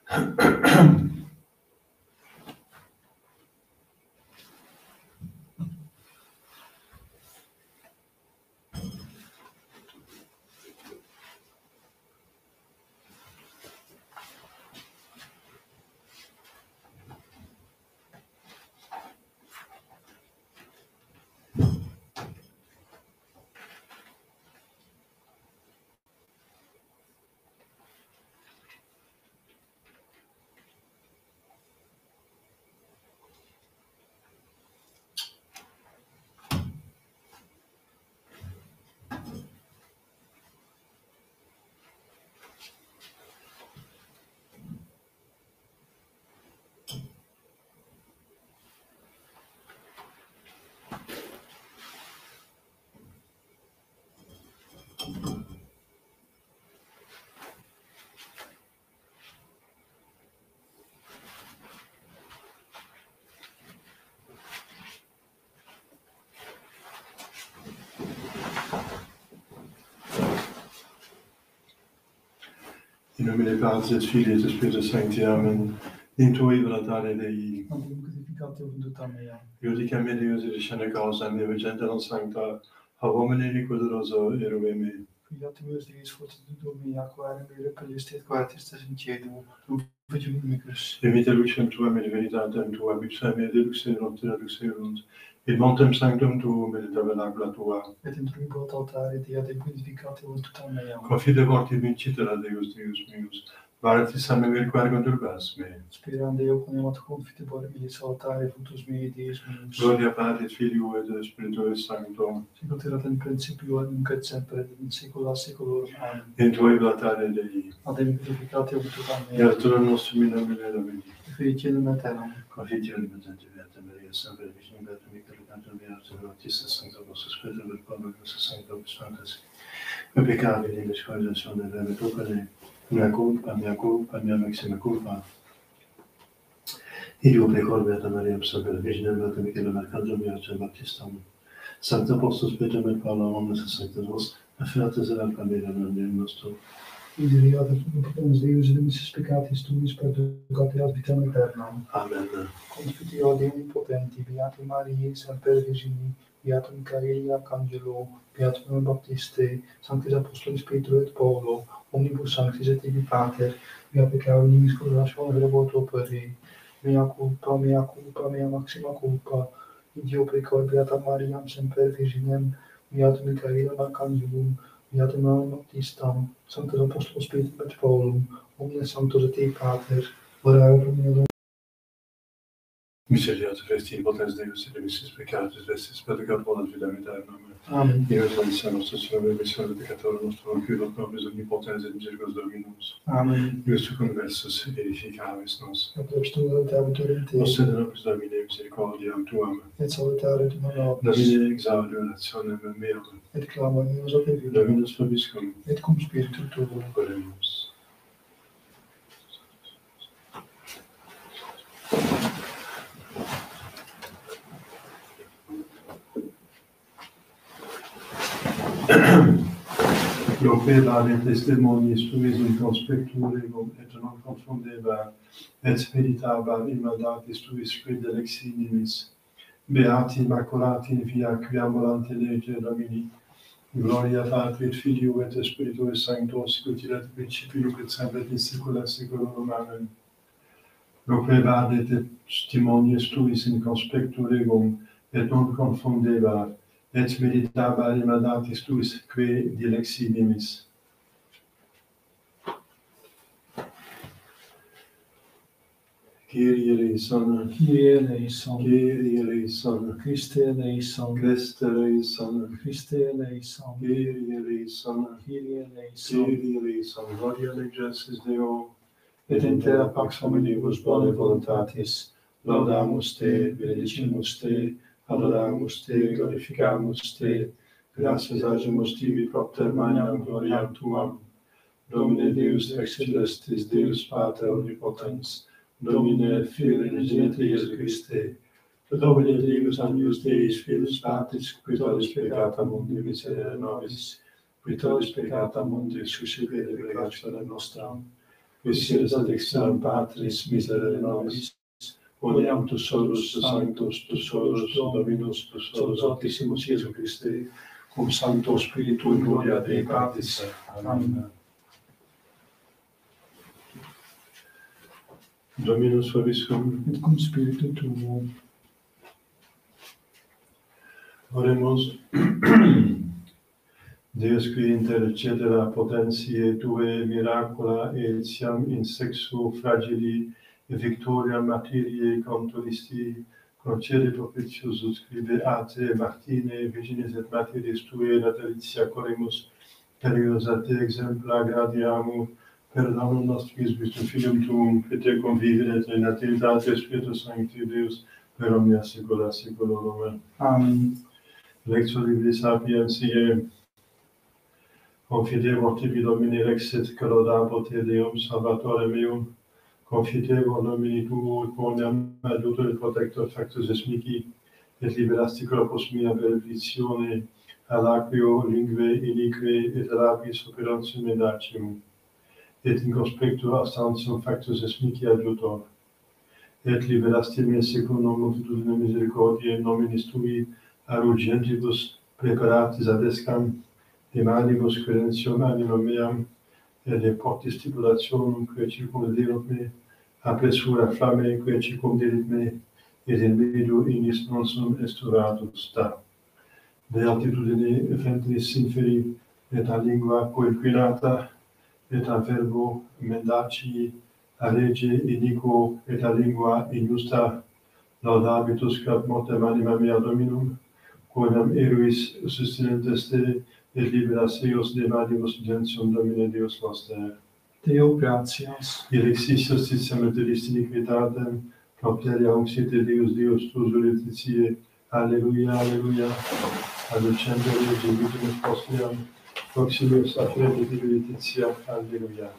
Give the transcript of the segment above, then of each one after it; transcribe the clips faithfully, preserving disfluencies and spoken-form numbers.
In nome del Padre, del Figlio e dello Spirito Santo, Amen. In tui volatare Dei. Adem crucificatum tuta mea. Iudica me Deus et discerne causa mea, vigente non sancta, ab homine recorderoso eruve me. Fiat meus Deus fortitudo mea, quae mere pelestet quatistas in cielo, rufigium micus. Emite lucem tuam et veritatem tuam, ipsa me deluxerunt et aduxerunt, et montem sanctum tuum et tabernacula tua. Et introibot altare Dei adem crucificatum tuta mea. Confide morti vincitera Deus, Deus meus, vartis a me veriquare conturbas me. Spirande eo conemat confitebor illis altare fructus mei Deus meus. Gloria Patri et Filio et Spiritui Sancto. Sicut erat in principio et nunc et semper et in saecula saeculorum. Amen. In tui volatare Dei. Adem crucificatum tuta Et mea. altura nostrum in nomine Domini. Fie cielum et terram. Confitione potente Beata Maria, Sempre Virgine Beata Michael, Tantum Beata Bautista, Sancta Vostra Spiritus, per Pablo, Vostra Sancta Santas. Que peccabili in discordazione delle tue mea culpa, mea culpa, mea maxima culpa. Ideo pecor Beata Maria, Sempre Virgine Beata Michael, Arcangelo Beata Bautista. Sancta Apostol Spiritus, per Pablo, Omnes Sancta Vos, afferrates ad alpa mea non Deum nostro. Misericorde potens Deus et missis peccatis tuis perdurate ad vitam aeternam. Amen. Confitio Dei omnipotenti, Beati Mariae, Semper Virgini, Beatum Michaeli Arcangelo, Beatum Baptiste, Sanctis Apostolis Petro et Paulo, omnibus sanctis et tibi Pater, mea peccare nimis correlatione voto opere, mea culpa, mea culpa, mea maxima culpa, Ideo precor Beata Mariam Semper Virginem, Beatum Michaeli Arcangelum, Beatum Baptistam, Sanctus Apostolos Petro et Paulum, omnes sanctos et tibi Pater, ora pro mea Misericordia Christi, potens Deus et missis peccatis vestis, perdurate volat vitam aeternam. Amen. Io salissa nostra Signore, misericorde peccator nostro, qui nobis omnipotens et misericordias Dominus. Amen. Deus conversus edificavis nos. Et obstinat autorem Tei, Nos sed nobis Domine misericordiam tuam. et salutare tuum nobis, Domine exaudi orationem meam. et clama meus a Te, Dominus vobiscum. et cum spiritu tuo. Oremus. Loque vale testimoniis tuis in conspectu regum et non confundebar, et meditabar in mandatis tuis predilecti nimis. Beati immaculati in via qui ambulante lege Domini, gloria Patri et Filio et Spiritui Sancto, sicut erat in principio et semper et in saecula saeculorum. Amen. Loque vale testimoniis tuis in conspectu regum et non confundebar, et meditabar in mandatis tuis que dilecti nimis. Kyrie eleison, Kyrie eleison, Kyrie eleison, Christe eleison, Christe eleison, Christe eleison, Kyrie eleison, Kyrie eleison, Kyrie eleison, gloria in excelsis Deo, et in terra pax hominibus bone voluntatis, laudamus Te, benedicimus Te, adoramus Te, glorificamus Te, gratias agimus Tibi propter magnam gloriam Tuam. Domine Deus ex celestis, Deus Pater omnipotens, Domine Filii unigenitus Iesu Christe, Domine Deus agnus Deis Filus Patris, qui tollis peccata mundi miserere nobis, qui tollis peccata mundi suscipere peccationem nostram, qui siedis ad extremum Patris, miserere nobis, odiam tu solus, tu sanctus, tu solus, Dominus, tu solus, Altissimus Iesu Christe, cum Sancto Spiritu in gloria Dei Patris. Amen. Dominus vobiscum, et cum spiritu tuo. Oremus. Deus qui intercedera potentiae Tuae miracula etiam in sexu fragili e victoria materiae conturisti, concede propitius scribe a te, Martine, Virginis et Martyris Tuae natalitia coremus, perios a te exempla gradiamur, per damnum nostris Christum Filium Tuum, que te convivere et in nativitate Spiritus Sancti Deus, per omnia saecula saeculorum. Amen. Amen. Lectio Libri Sapientiae. Confidevor tibi Domini rexit, que laudabo te Deum, Salvatore meum. Confidevor Domini tuo, quoniam adiutor et protector factus es mihi, et liberasti corpus mea per afflictione, alaquio lingue inique et labis operantium mendacium. Et in conspectu astantium factus es mihi adiutor. Et liberasti me secundum multitudine misericordiae nominis tui, arugentibus preparatis ad escam, de manibus credentium anima meam, et de portis stipulationum quae circumderunt me, apresura flamme quae circumderit me, et in medio inis non sum esturatus sta. De altitudine ventris inferi, et a lingua coinquinata, et a verbo mendaci, a rege iniquo, et a lingua injusta, laudabitus cap mortem anima mea Dominum, quodam eruis sustinentes te, et liberas eos de manibus gentium Domine Deus noster. Deo gratias. Irexis justitiam et delis iniquitatem, propteria uncite Deus Deus tuus jurisdictiae. Alleluia, alleluia. Aducendo Regi vitimus posteam, proximus afferente tibi justitia. Alleluia.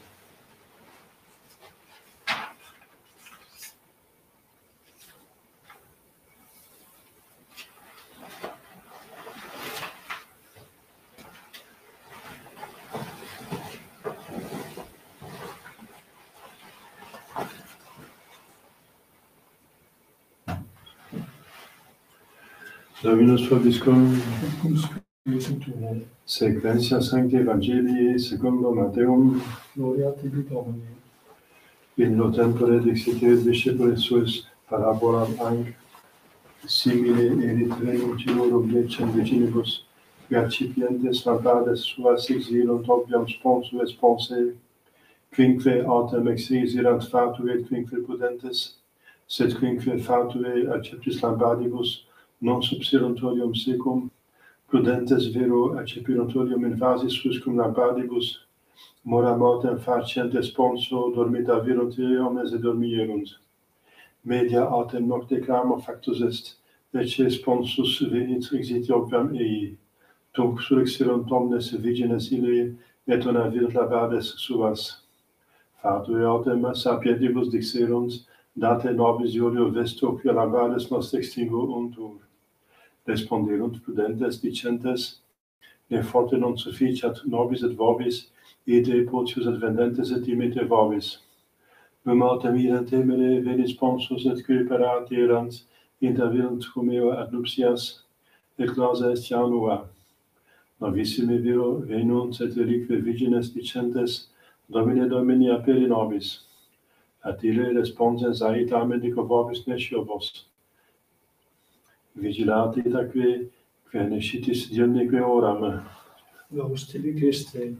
Dominus vobiscum, Et cum spiritu tuo. Sequentia Sancti Evangelii secundo Matteum. Gloria tibi Domine. In lo tempore dixit discipulis suis parabolam anc, simile erit renuncilorum lecem vicinibus, percipientes lampades suas exilunt obiam sponsu et sponsae, quinque autem exeserant fatue et quinque prudentes, sed quinque fatue acceptis lampadibus, non subsidiuntorium secum, prudentes vero accepiuntorium in vasis fuscum lampadibus, mora mortem facient sponso dormita virunt omnes et dormierunt. Media autem nocte clamo factus est, ecce sponsus venit exit opiam ei. Tunc surexerunt omnes vigines ille, et una virunt labades suas. Fatue autem sapientibus dixerunt, date nobis iulio vesto quia labades nos extingo untur. Responderunt prudentes dicentes, ne forte non sufficiat nobis et vobis, ide potius et vendentes et imite vobis. Num autem idem temere venis sponsus et quiperati erant, intervirunt cum eo ad nuptias, et clausa est janua. Novissime viro venunt et relique vigines dicentes, Domine Domini aperi nobis. At ille responsens aetamen dico vobis nesciobos. Vigilate itaque, quae nescitis diemneque oram. Laus tibi Christe.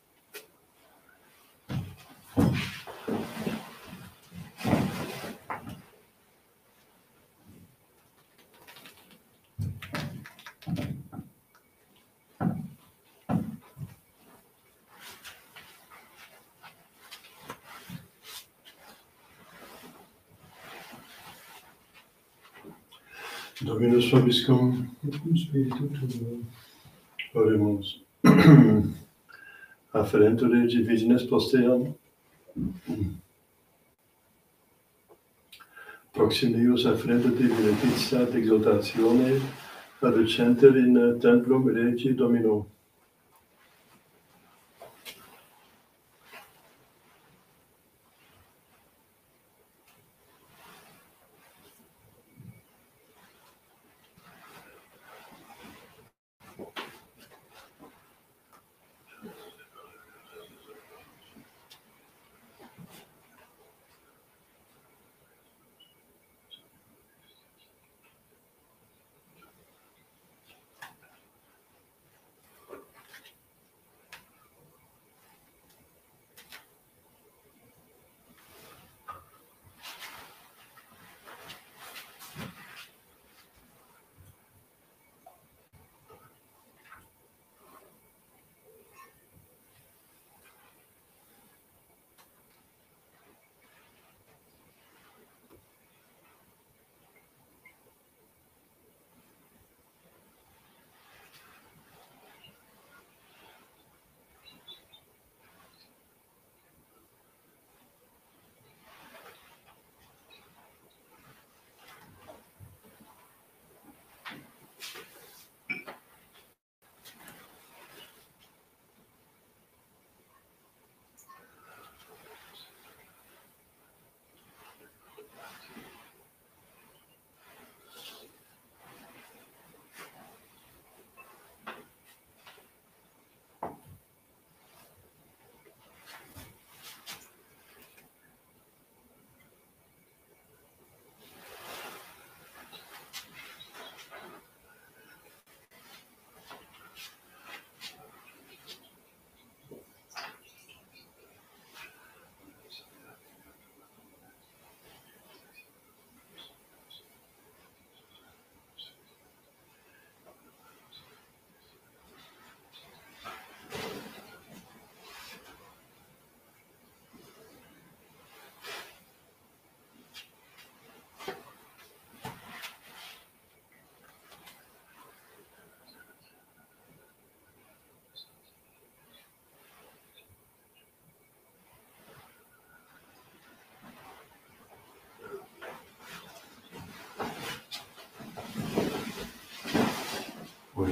Dominus vobiscum, Et cum spiritu tuo. Oremus. Afferentur Regi vigines posteam, proximius afferentur tibi letitia et exultatione, adducenter in templum Regi Domino.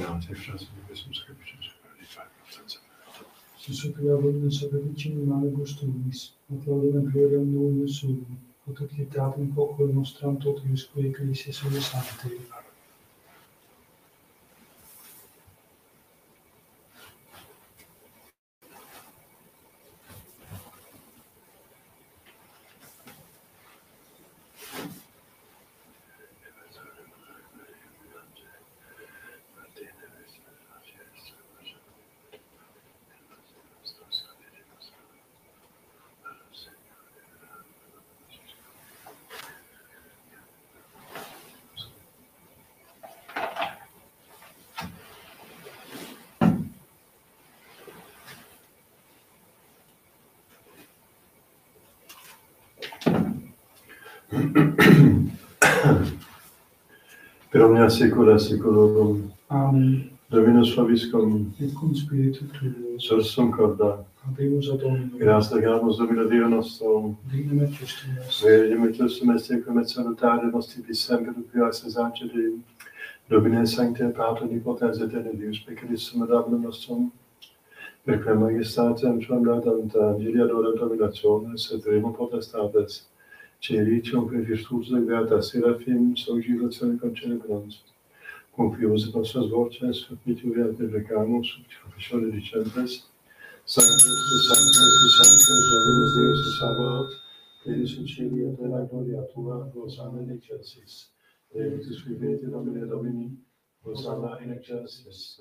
Já ty včas bychom se vypřečili. Se sopravvodno sa veličini malego stumis, aplaudem gloriam novum suum, ut utilitatem populi nostram tot iusque ecclesia sua sancte. Per omnia saecula saeculorum. Amen. Dominus vobiscum. Et cum spiritu tuo. Sursum corda. Habemus ad Dominum. Gratia legamus Domino Dio nostro. Dignum et justum est. Verium et justum est tecum et salutare nostri semper pius es angeli. Domine sancte Pater omnipotens et Deus peccatorissum et damnum nostrum. Per quem majestatem tuam laudant angeli adorant dominationes et remo potestates. Ceritium per virtudes et beata Seraphim, sogilatione concelebrans. Confiose nostras voces, submituri ad recamus, sub confessione dicentes. Sanctus, Sanctus, Sanctus, Dominus Deus et Sabaoth, Deus in cieli et terra gloria tua, Hosanna in excelsis. Deus qui vete Domine Domini, Hosanna in excelsis.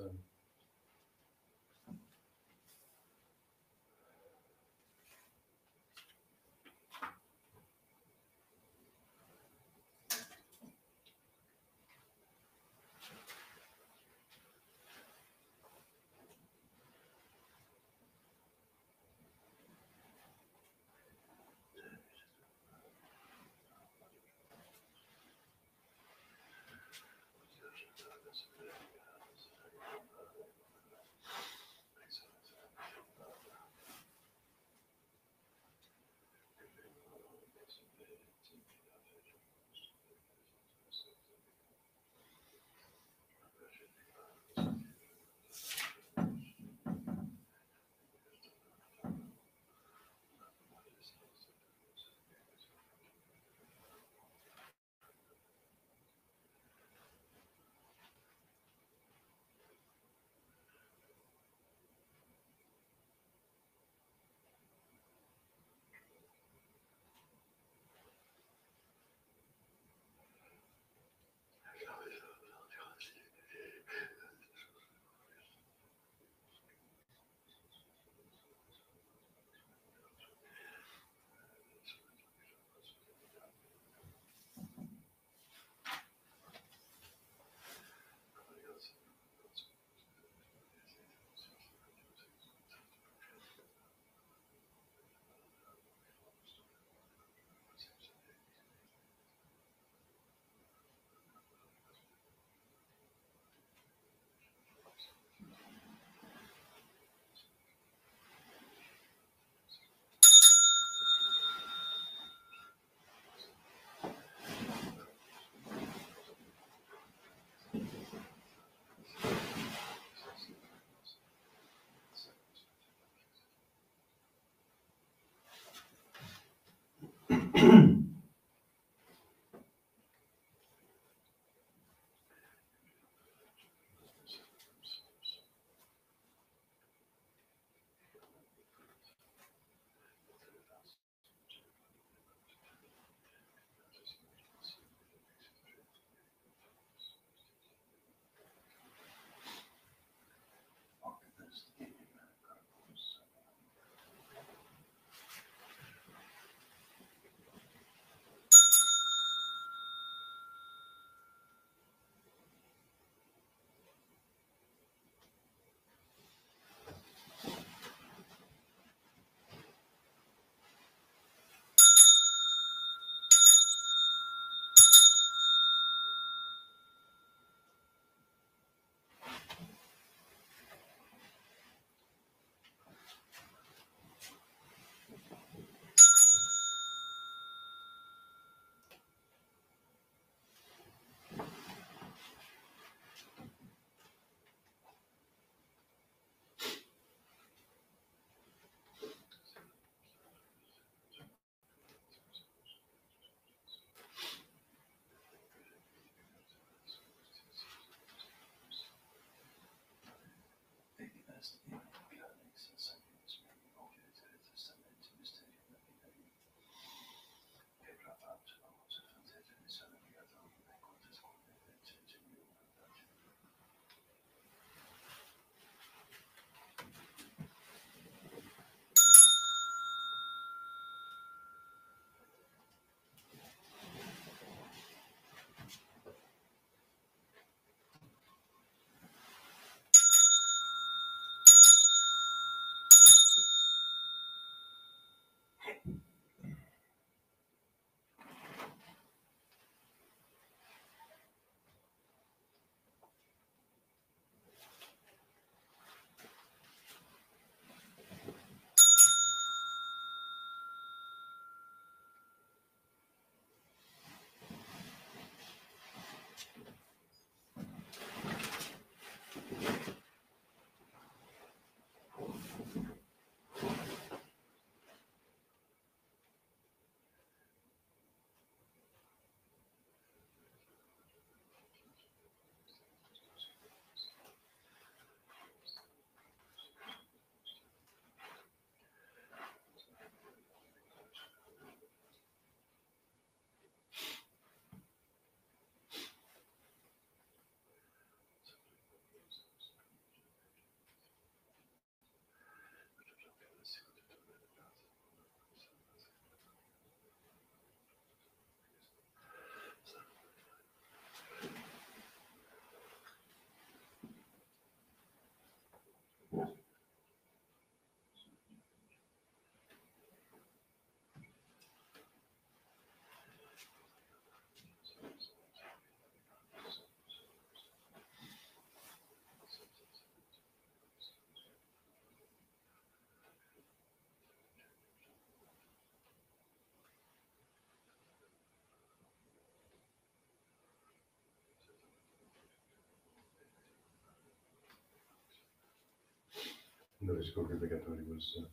Glorifico che peccatori vostri.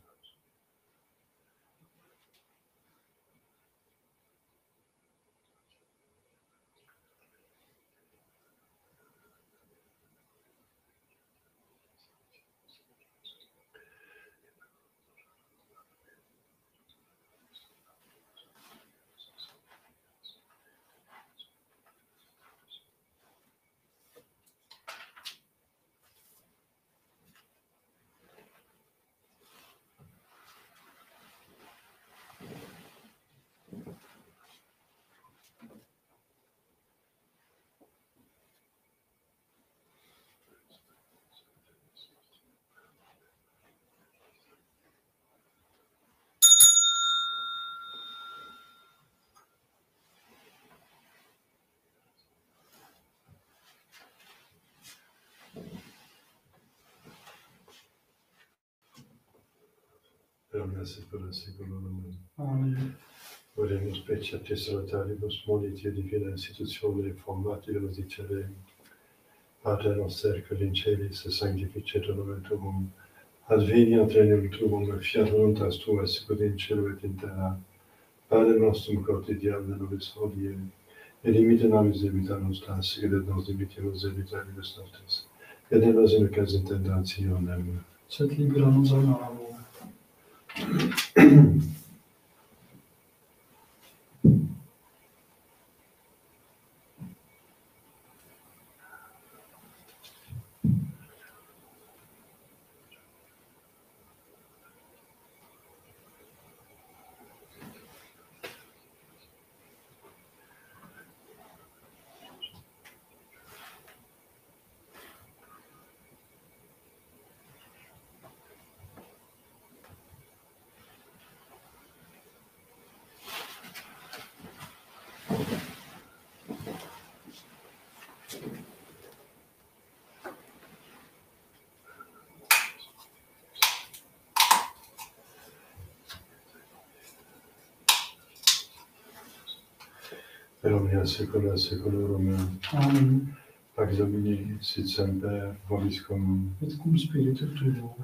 Per omnia secula seculorum. Amen. Oremus specie a te salutaribus moliti e divina institutione formativelus dicerem. Pater noster quae in celis, sanctificetur nomen tuum, adveniat regnum tuum, fiat voluntas tua sicut in cielo et in terra. Panem nostrum quotidianum nobis hodie, et dimitte nobis debita nostra, sicut et nos dimittimus debitoribus nostris, et ne nos inducas in tentationem, Sed libera nos a malo. Per omnia secula seculorum. Amen. Pax Domini sit semper vobiscum. Et cum spiritu tuo.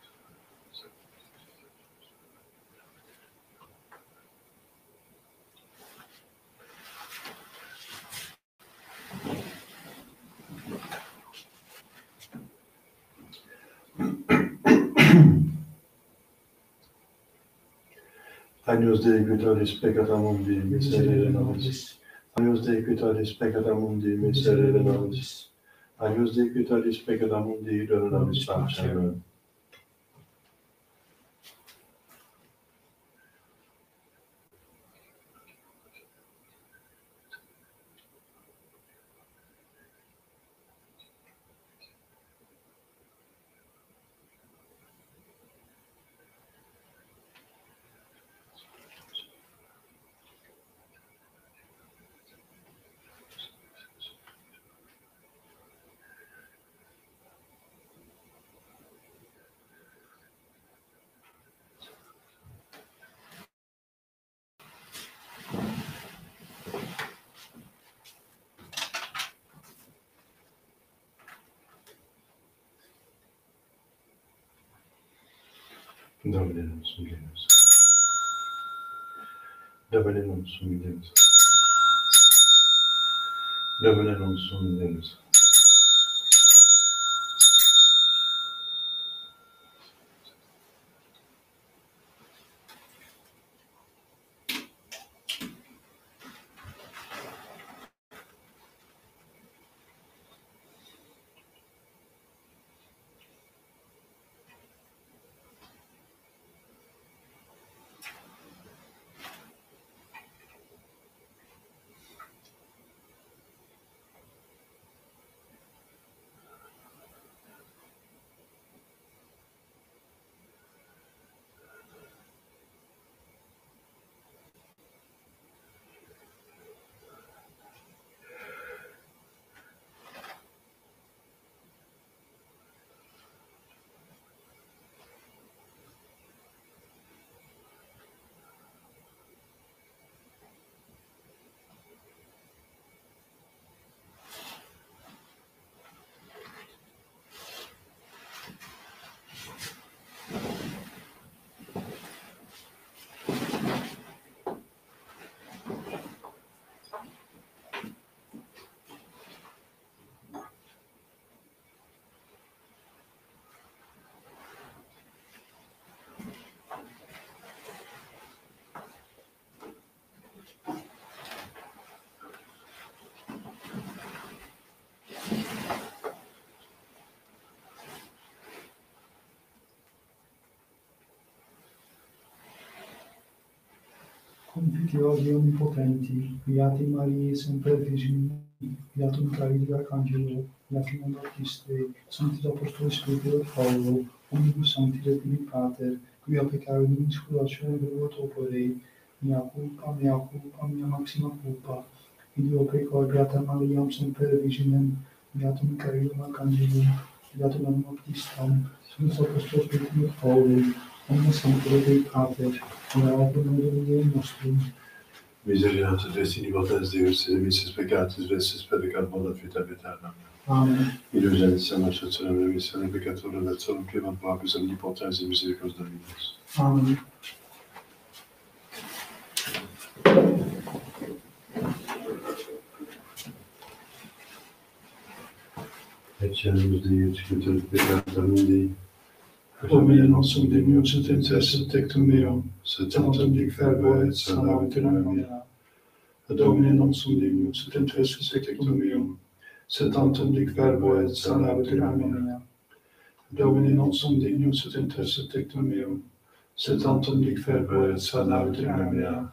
Agnus Dei qui tollis peccata mundi, miserere nobis. Agnus Dei qui tollis peccata mundi, miserere nobis. Agnus Dei qui tollis peccata mundi, dona nobis pacem. Domine non sum Deus. Domine non sum Deus. Domine non sum Deus. Confittiva Dio Onnipotenti, Beati Maria, sempre Vergini, Beato Micaele Arcangelo, Beati Non Battiste, Sanctis Apostoli Spirito et Paulo, Omnibus Sanctis et Tibi Pater, quia peccare nimis curatione verbot opere, mea culpa, mea culpa, mea maxima culpa, Ideo pecco Beata Mariam semper Virginem, Beato Micaele Arcangelo, Beato Non Baptistam, Sanctis Apostoli Spirito et Paulo, Omnibus Sanctis et Tibi Pater, ora pro nobis nostrum. Misericors Dei potens Deus, et missis peccatis vestis pedicat volat vita aeterna. Amen. Indulgentia nostra celebra missione peccatura et solum privat vobis omnipotens et misericors Dominus. Amen. Eccemus Dei, executor peccata mundi, Domine nostrum Deus, et incessit tectum meum, sed tantum dic fervo et salvavitur mea. Domine nostrum Deus, et incessit tectum meum, sed tantum dic verbo et salvavitur mea. Domine nostrum Deus, et incessit tectum meum, sed tantum dic verbo et salvavitur mea.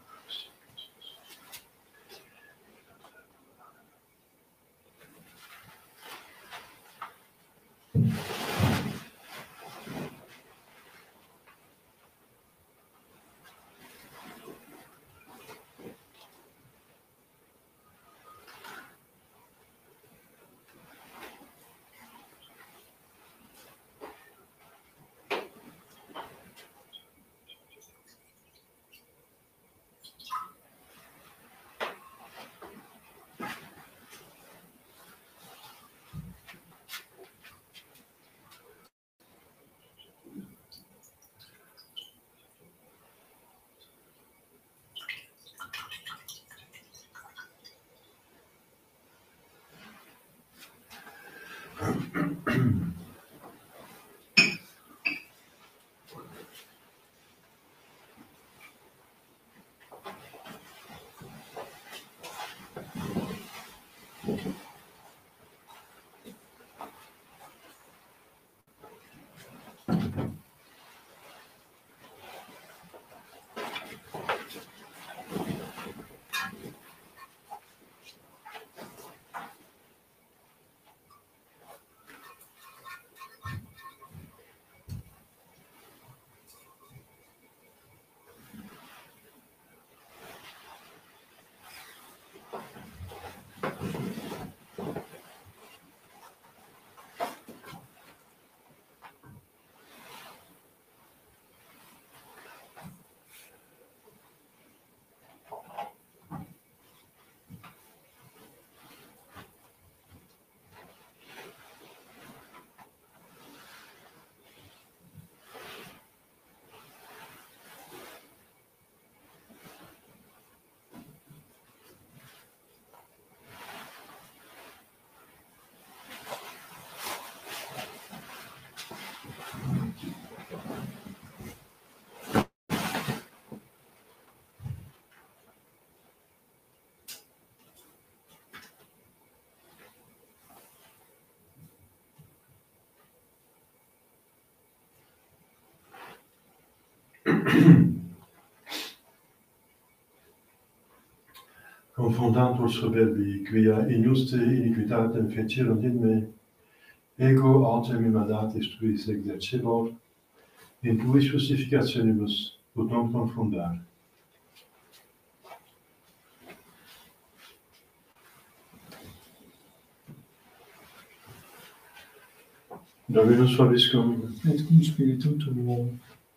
Confundantur soberbi, quia injuste iniquitatem fecirunt in me, ego autem imadatis tuis exercebor, in tuis justificationibus ut non confundar. Dominus vobiscum, Et cum spiritu tuo.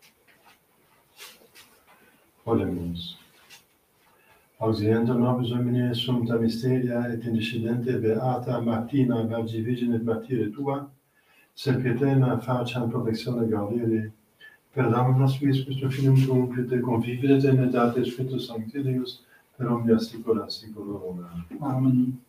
Oremus. Auxiliando nobis Domine sumpta mysteria et indescendente beata Martina Vergi Virgine et Martyre tua, sempiterna facam protectione gaudere, per damum nostris Christum Filium tuum, qui te convivere et in etate Spiritus Sancti Deus, per omnia saecula saeculorum. Amen.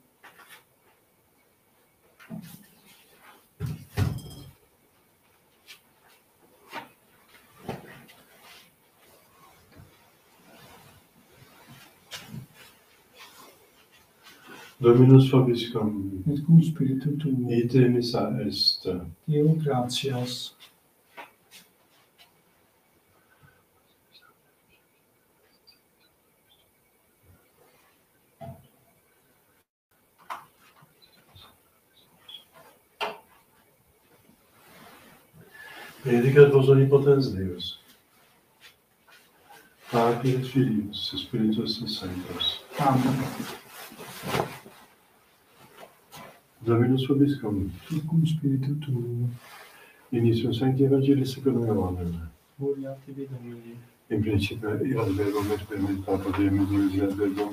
Dominus vobiscum, Et cum spiritu tuo. ite missa est. Deo gratias. Predicat vos omnipotens Deus, Patris Filius, Spiritus Sanctus. Amen. Dominus vobiscum, Et cum spiritu tuo, initium Sancti Evangelii secundum Ioannem. gloria tibi Domine. In principio erat verbum et per meditato Deum et Deus erat verbum.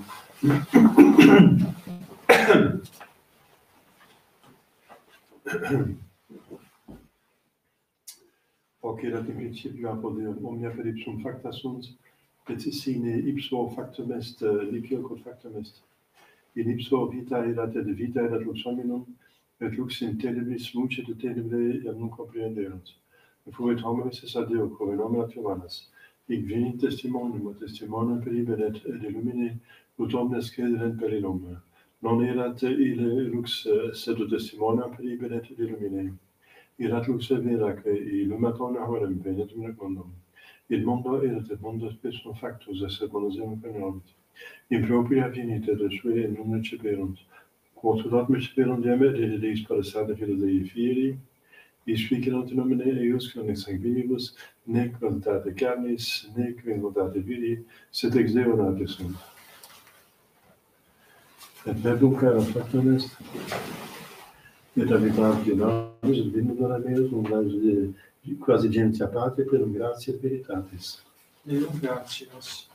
Hoc erat in principio apud Deum, omnia per ipsum facta sunt, et sine ipso factum est, nihil quod factum est. In ipso vita erat, et vita erat lux hominum, et lux in tenebris lucet et tenebrae iam non comprehenderunt. Et fuit hominis es ad Deo, quo in nomine Johannes. Hic venit testimonium, et testimonium peribenet, et illumine, ut omnes crederent per illum. Non erat ille lux, sed testimonium peribenet et illumine. Erat lux vera, que illumat omnia horem venetum in mundum. Il mondo erat et mundus persum factus, et mundus eum coniorit. In propria venit, et sue in numine ceperunt. Quod ut ceperunt diem, et Deis parasade filis Dei fieri, is ficerunt in nomine eius, nec sanguinibus, nec voluntate carnis, nec voluntate viri, sed ex Deo nate sunt. Et verbum caelum factum est, et habitant in nobis, et vinum dona meus, um quasi gentium Patria, per gratia et veritatis. Deum gratias.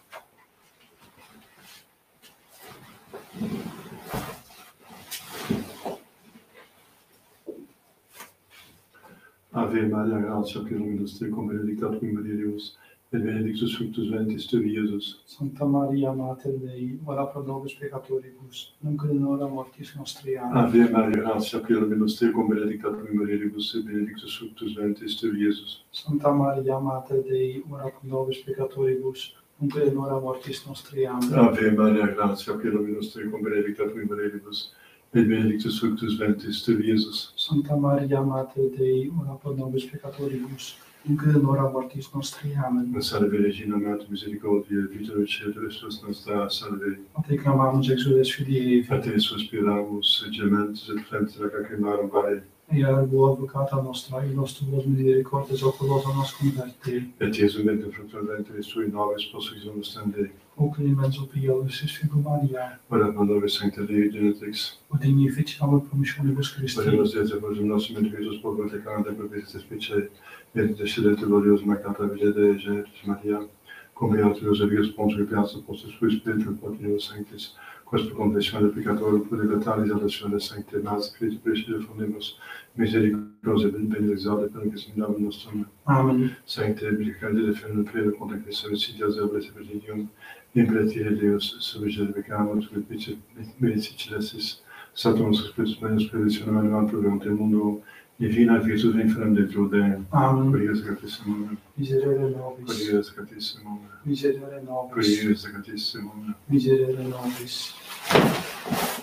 Ave Maria, gratia plena tecum, benedicta in mulieribus, et benedictus fructus ventris tui, Iesus. Sancta Maria, Mater Dei, ora pro nobis peccatoribus, nunc et in hora mortis nostri. Amen. Ave Maria, gratia plena tecum, benedicta in mulieribus, et benedictus fructus ventris tui, Iesus. Sancta Maria, Mater Dei, ora pro nobis peccatoribus, nunc et in hora mortis nostri. Amen. Ave Maria, gratia plena tecum, benedicta in mulieribus, et benedictus fructus ventris tui, Iesus. Sancta Maria, Mater Dei, ora pro nobis peccatoribus, nunc et in hora mortis nostri. Amen. Salve Regina Mater misericordiae, vita dulcedo Christus nostra, salve. A te clamamus exudes Filii Evi, A te suspiramus, gementes et flentes lacrimarum vale. ea ergo advocata nostra, illos tuos misericordes oculos a nos converte. Et Iesum et fructum ventris tui nobis posuimus tende. O clemens piovis es figu Maria, Ora pro nobis sancta Dei genetrix. o dignificiamur promissionibus Christi. Oremus Dei per nostrum et Christus populi tecante per visite specie, et descendente gloriosum Magnata Virgine Dei Genetrix Maria, cum beatius Evius Pontus et Piazza Postus Sui Spiritu Continuus Sanctis, quas per confessione peccatorum purificatalis adatione Sancte Nas Christi Preside fundimus, misericordiae et benedictione per Christum Domum nostrum. Amen. Sancte Candide Defendum Prede contra Christum Sidia Zebles Presidium, Imperatire Deus, subigere peccamus, et medici celestis, Saturnos Spiritus Meius Predictionem Animam Proverunt in mundo, Divina Christus infirm de Trude, Amen. Curios Sacratissimum, Miserere nobis. Curios Sacratissimum, Miserere nobis. Curios Sacratissimum. Miserere nobis.